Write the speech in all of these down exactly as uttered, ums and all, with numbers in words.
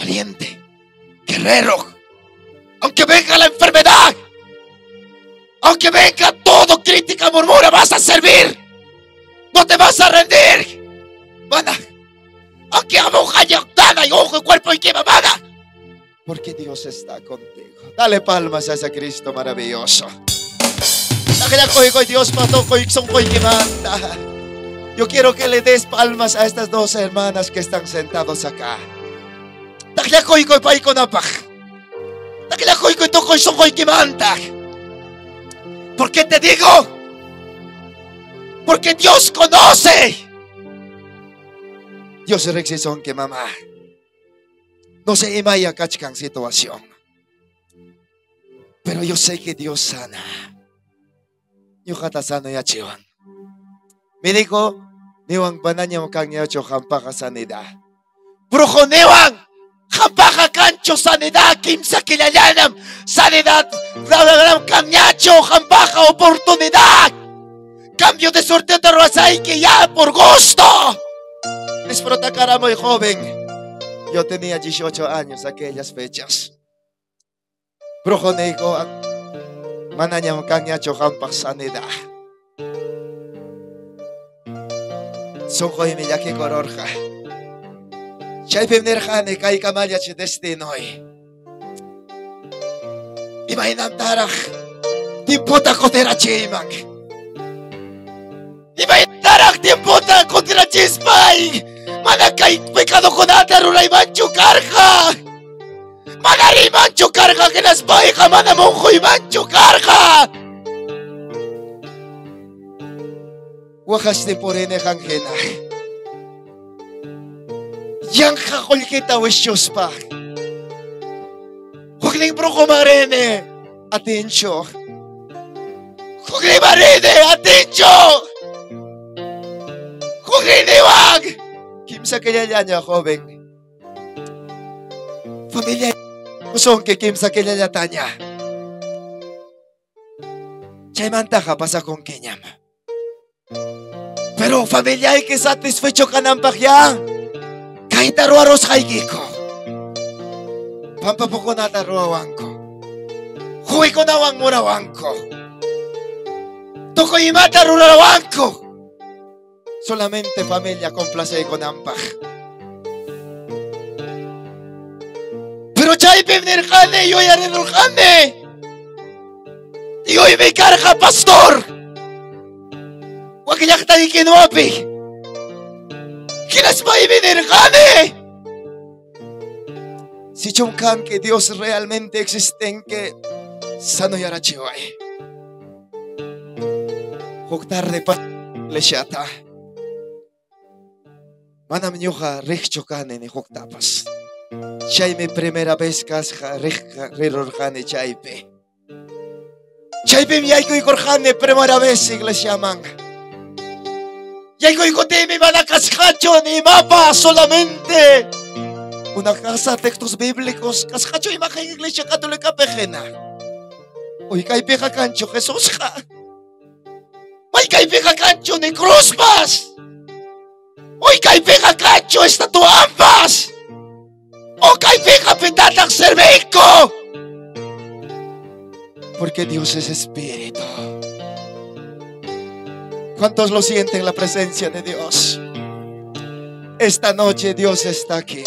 valiente, guerrero. Aunque venga la enfermedad, aunque venga todo, crítica, murmura, vas a servir. No te vas a rendir. Mana, aunque aguja y octana y ojo y cuerpo y que mamada, porque Dios está contigo. Dale palmas a ese Cristo maravilloso. Dios mató y manda. Yo quiero que le des palmas a estas dos hermanas que están sentados acá. ¿Por qué te digo? Porque Dios conoce. Dios reacción que mamá. No sé imaya kachkan situación. Pero yo sé que Dios sana. Yo kata sana ya chiwan. Me dijo, niwang bananya makang yacho hampaka sanidad. Brujo niwang hampaka kancho sanidad kimsa kilalanam sanidad. Dalam kanyacho hampaka oportunidad. Cambio de suerte de rozay que ya por gusto. Disfruta cara muy joven. Yo tenía dieciocho años aquellas fechas. Brujo nigo mananya makang yacho hampaka sanidad. Sonko y miyaki kororja. Chay pimnerjane kay kamalya chi destinoy. Imainan taraj. Timputa kotera chimang. Imainan taraj timputa kotera chispay. Manakay pecado konata ruray manchu karja. Manari manchu karja que las baija manamonjo y manchu karja. Wakas de porene hangjena. Yang kakolkita wishyos pa. Hugling brujo marene. Atencho. Hugling marene. Atencho. Hugling niwag. Kimsa kilala niya, joven. Familia. Kusong ke kimsa kilala tanya. Chaymanta ka pasa kong kinyam. Pero familia hay que satisfecho ka ng pakya. Kahit aruaros kay Kiko. Pampapoko na taruawan ko. Huwi ko nawang murawan ko. Toko imata rurawan ko. Solamente familia complace ko ng pak. Pero chay pimnirkane, yoy arinurkane. Yoy may karka pastor. Huwag niyak tayo kinuwapi. Kinas ba ibinirkane? Si chungkan que Dios realmente existen que sano yara chiway. Huwag tarde pa lesyata. Manam nyo ka rikchokane ni huwag tapas. Siya'y may primera vez kas ka rirorkane chaype. Chaype miyay ko ikorkane primera vez iglesia mang. Llego y conté mi mala cascacho ni mapa solamente una casa textos bíblicos cascacho imagen iglesia católica pejena. Hoy kay peja cancho Jesús ja. Hoy kay peja cancho ni cruzpas. Hoy kay peja cancho estatua ambas. O kay peja petatak cerveco. Porque Dios es espíritu. ¿Cuántos lo sienten la presencia de Dios? Esta noche Dios está aquí.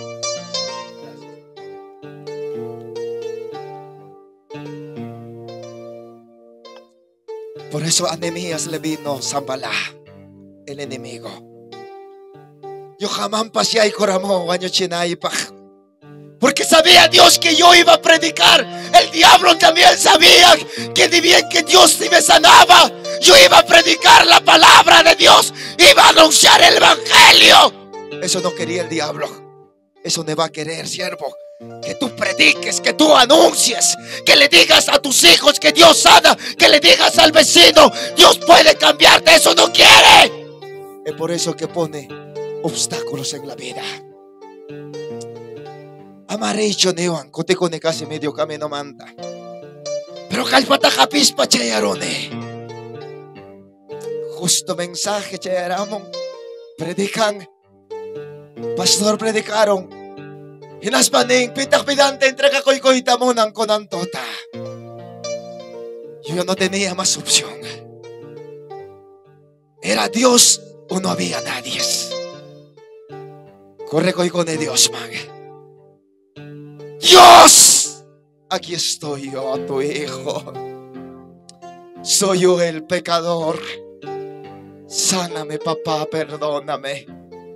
Por eso a Nehemías le vino Zambalá, el enemigo. Yo jamás pasé y coramo baño chinaypaj. Porque sabía Dios que yo iba a predicar. El diablo también sabía que ni bien que Dios me sanaba, yo iba a predicar la palabra de Dios. Iba a anunciar el evangelio. Eso no quería el diablo. Eso no va a querer, siervo. Que tú prediques, que tú anuncies, que le digas a tus hijos que Dios sana, que le digas al vecino, Dios puede cambiarte. Eso no quiere. Es por eso que pone obstáculos en la vida. Amarillo newan, kote kone casi medio camino manda. Pero calpata japispa chayarone. Justo mensaje chayaramon. Predican. Pastor predicaron. Hinaspaning pitak-pidante entrega ko'y kohita mo ng konantota. Yo no tenía más opción. Era Dios o no había nadie. Corre ko'y con Dios, man. Dios, aquí estoy yo, tu hijo. Soy yo el pecador. Sáname, papá, perdóname.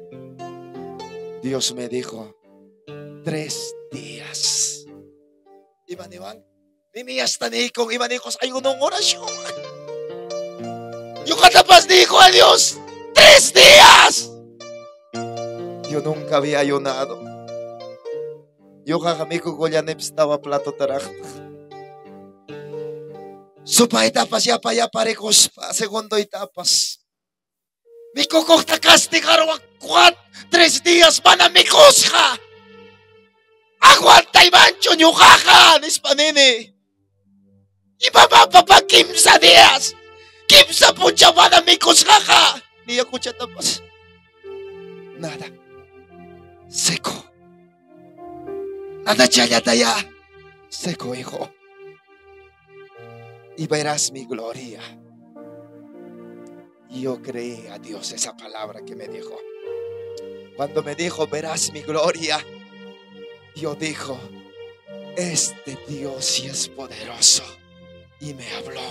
Dios me dijo, tres días. Iban, iban. Nimiyas tani kong iban ko sa ayunong orasyon. Yung katapas dijo a Dios, tres días. Yo nunca había ayunado. Yo kakami ko kulyanip stawa plato tarakta. Supa etapas ya pa ya parekos pa. Segundo etapas. Mi kukok takasti karawak kuat. Tres días manamikos ka. Aguantay mancho nyo kaka. Nispanini. Iba ba pa kimsa días. Kimsa po siya manamikos kaka. Niya ko siya tapas. Nada. Seco. Nada chaya taya. Seco, hijo. Y verás mi gloria. Yo creí a Dios esa palabra que me dijo. Cuando me dijo, verás mi gloria, yo dijo, este Dios sí es poderoso. Y me habló.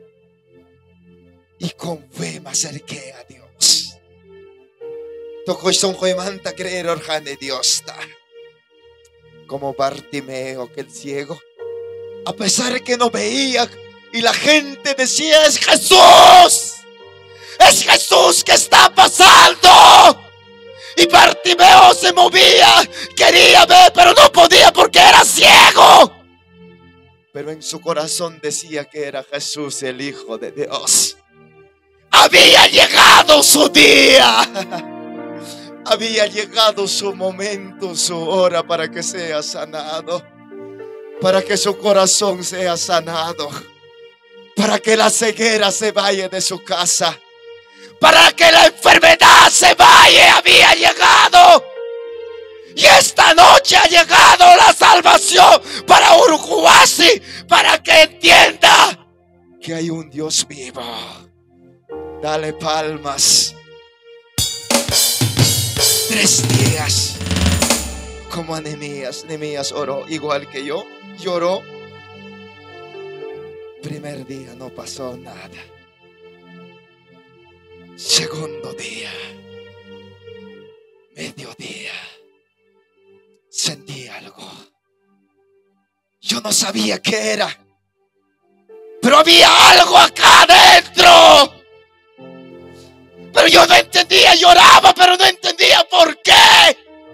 Y con fe me acerqué a Dios. Tocó son manta creer orjane Dios. Como Bartimeo, que el ciego, a pesar de que no veía, y la gente decía, es Jesús. Es Jesús que está pasando. Y Bartimeo se movía, quería ver, pero no podía porque era ciego. Pero en su corazón decía que era Jesús, el Hijo de Dios. Había llegado su día. Había llegado su momento, su hora para que sea sanado. Para que su corazón sea sanado. Para que la ceguera se vaya de su casa. Para que la enfermedad se vaya. Había llegado. Y esta noche ha llegado la salvación para Uruguasi. Para que entienda que hay un Dios vivo. Dale palmas. Tres días. Como a Nehemías. Nehemías oró igual que yo. Lloró. Primer día no pasó nada. Segundo día, mediodía, sentí algo. Yo no sabía qué era, pero había algo acá adentro. Pero yo no entendía, lloraba, pero no entendía por qué.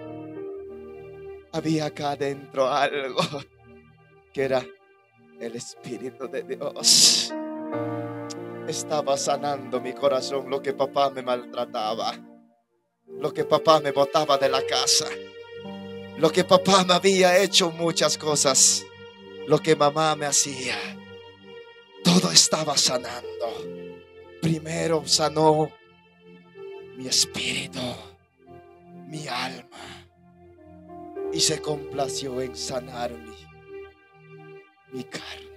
Había acá adentro algo que era el Espíritu de Dios. Estaba sanando mi corazón lo que papá me maltrataba, lo que papá me botaba de la casa, lo que papá me había hecho muchas cosas, lo que mamá me hacía. Todo estaba sanando. Primero sanó mi espíritu, mi alma, y se complació en sanar mi, mi carne.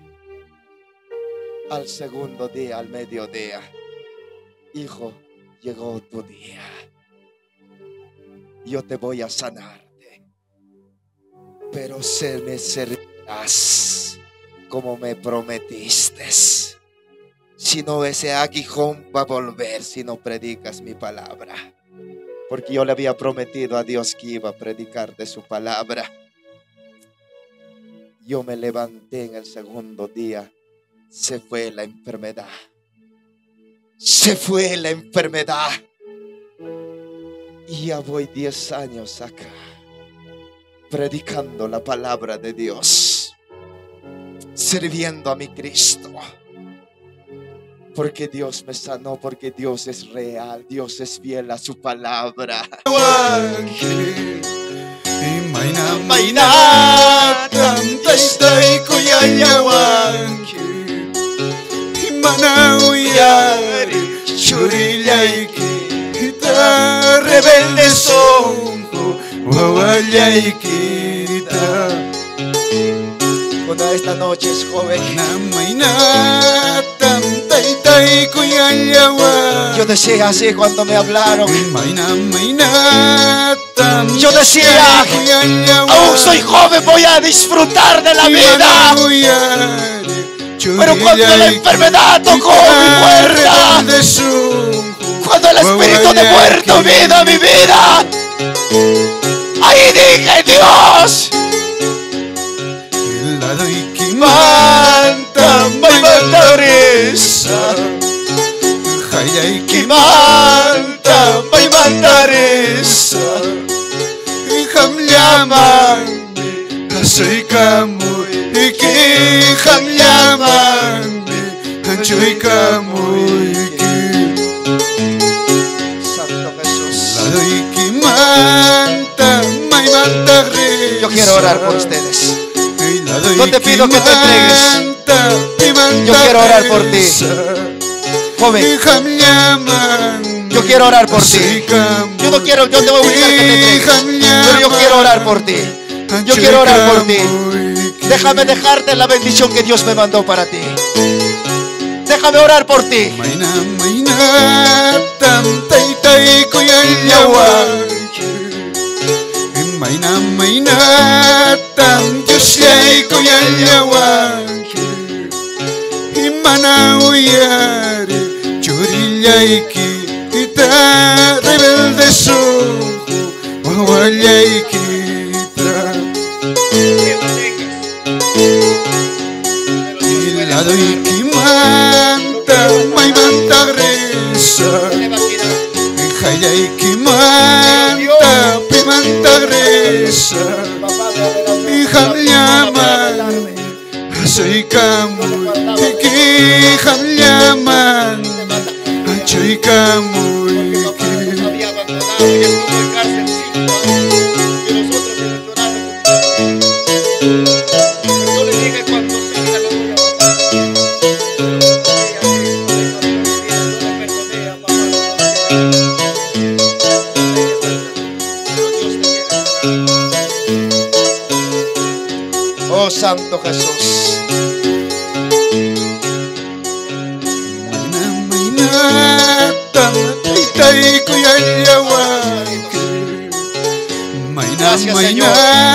Al segundo día, al mediodía, hijo, llegó tu día. Yo te voy a sanarte, pero se me servirás como me prometiste. Si no, ese aguijón va a volver si no predicas mi palabra. Porque yo le había prometido a Dios que iba a predicar de su palabra. Yo me levanté en el segundo día. Se fue la enfermedad. Se fue la enfermedad. Y ya voy diez años acá, predicando la palabra de Dios, sirviendo a mi Cristo. Porque Dios me sanó, porque Dios es real, Dios es fiel a su palabra. Rebelde son wawalay kita. Cuando esta noche es joven, Namay natam taytay kuyayawa. yo decía así cuando me hablaron. May namay natam Yo decía, aún soy joven, voy a disfrutar de la vida. Pero cuando la enfermedad tocó mi puerta, cuando el espíritu de muerto vino a mi vida, ahí dije, Dios, manta, may mandarisa, que manta, may mandarisa, Ham llaman, soy kamu, iki ham llaman, soy kamu, iki. Santo Jesús. Ladoy ki manta, may manta risa. Yo quiero orar por ustedes. Ladoy No te pido que te entregues. manta, mi manta Yo quiero orar por ti. risa. Joven, Ham llaman, yo quiero orar por ti. soy kamu, Yo no quiero, yo te voy a obligar que te entregues, pero yo quiero orar por ti. Yo quiero orar por ti. Déjame dejarte la bendición que Dios me mandó para ti. Déjame orar por ti. Mayna mayna tam tay tay kuyayawa. Mayna mayna tam Diyoslay kuyayawa. Imana uyari churillay ki ita rebelde soho wawalay kita. Iladoy ki manta may manta risa. Hayay ki manta pimanta risa. Iham llaman soy kamu, iki ham llaman soy kamu, iki. Había abandonado y estuvo en cárcel cinco años y nosotros ilusionando. Yo le dije cuando salga lo voy a matar. Oh Santo Jesús. Gracias, Señor.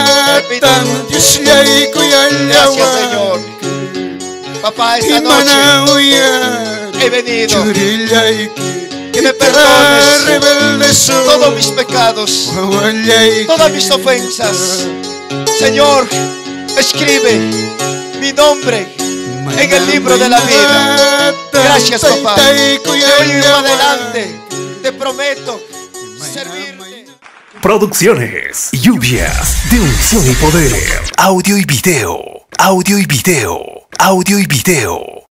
Gracias, Señor. Papá, esta noche he venido que me perdones todos mis pecados, todas mis ofensas. Señor, escribe mi nombre en el libro de la vida. Gracias, papá. De hoy en adelante te prometo servirte. Producciones, lluvias de unción y poder. Audio y video. Audio y video. Audio y video.